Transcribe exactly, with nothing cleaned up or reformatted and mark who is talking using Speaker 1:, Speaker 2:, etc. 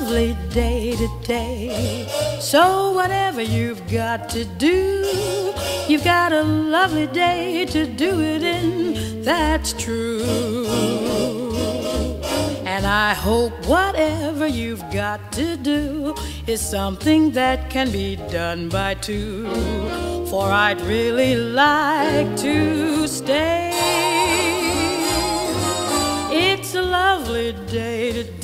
Speaker 1: lovely day today. So whatever you've got to do, you've got a lovely day to do it in, that's true. And I hope whatever you've got to do is something that can be done by two, for I'd really like to stay. It's a lovely day today.